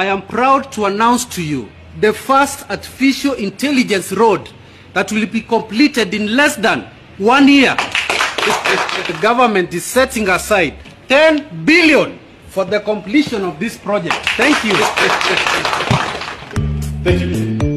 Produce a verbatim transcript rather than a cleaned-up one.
I am proud to announce to you the first artificial intelligence road that will be completed in less than one year. The government is setting aside ten billion for the completion of this project. Thank you. Thank you.